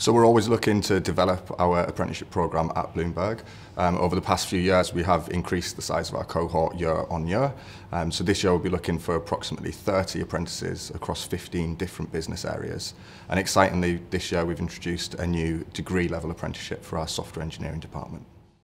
So we're always looking to develop our apprenticeship programme at Bloomberg. Over the past few years we have increased the size of our cohort year on year. So this year we'll be looking for approximately 30 apprentices across 15 different business areas. And excitingly, this year we've introduced a new degree level apprenticeship for our software engineering department.